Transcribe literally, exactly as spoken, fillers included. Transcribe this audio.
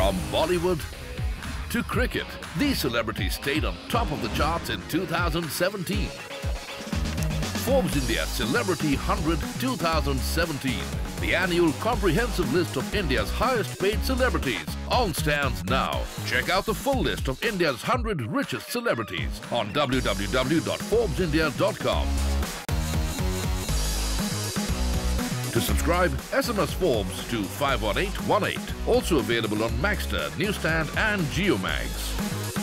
From Bollywood to cricket, these celebrities stayed on top of the charts in two thousand seventeen. Forbes India Celebrity one hundred twenty seventeen, the annual comprehensive list of India's highest paid celebrities, on stands now. Check out the full list of India's one hundred richest celebrities on w w w dot forbes india dot com. To subscribe, S M S Forbes to five one eight one eight. Also available on Maxter, Newsstand and GeoMags.